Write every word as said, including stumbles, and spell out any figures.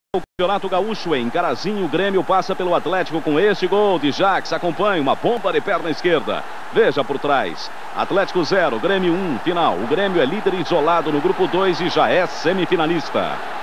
O Campeonato Gaúcho em Carazinho, o Grêmio passa pelo Atlético com este gol de Jax. Acompanha uma bomba de perna esquerda. Veja por trás. Atlético zero, Grêmio um, final. O Grêmio é líder isolado no grupo dois e já é semifinalista.